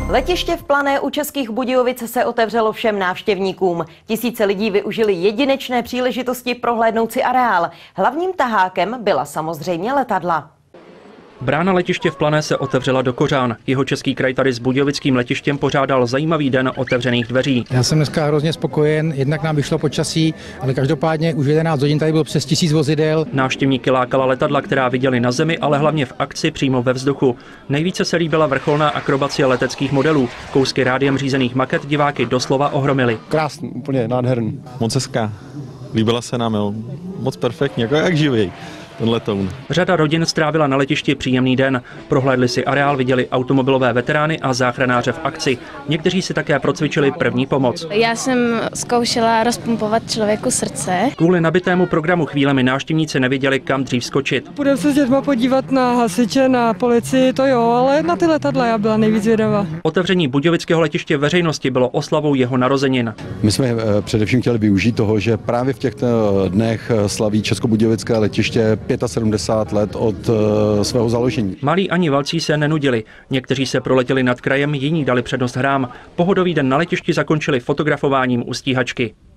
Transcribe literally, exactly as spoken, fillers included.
Letiště v Plané u Českých Budějovic se otevřelo všem návštěvníkům. Tisíce lidí využili jedinečné příležitosti prohlédnout si areál. Hlavním tahákem byla samozřejmě letadla. Brána letiště v Plané se otevřela do kořán. Jihočeský kraj tady s budějovickým letištěm pořádal zajímavý den otevřených dveří. Já jsem dneska hrozně spokojen, jednak nám vyšlo počasí, ale každopádně už jedenáct hodin tady bylo přes tisíc vozidel. Návštěvníky lákala letadla, která viděli na zemi, ale hlavně v akci přímo ve vzduchu. Nejvíce se líbila vrcholná akrobacie leteckých modelů. Kousky rádiem řízených maket diváky doslova ohromily. Krásný, úplně nádherný. Moc hezká. Líbila se nám, jo. Moc perfektně, jako jak živý. Ten letoun. Řada rodin strávila na letišti příjemný den. Prohlédli si areál, viděli automobilové veterány a záchranáře v akci. Někteří si také procvičili první pomoc. Já jsem zkoušela rozpumpovat člověku srdce. Kvůli nabitému programu chvílemi návštěvníci nevěděli, kam dřív skočit. Půjdeme se s dětma podívat na hasiče, na policii, to jo, ale na ty letadla já byla nejvíc zvědavá. Otevření budějovického letiště veřejnosti bylo oslavou jeho narozenin. My jsme především chtěli využít toho, že právě v těchto dnech slaví Českobudějovické letiště sedmdesát pět let od uh, svého založení. Malí ani velcí se nenudili. Někteří se proletěli nad krajem, jiní dali přednost hrám. Pohodový den na letišti zakončili fotografováním u stíhačky.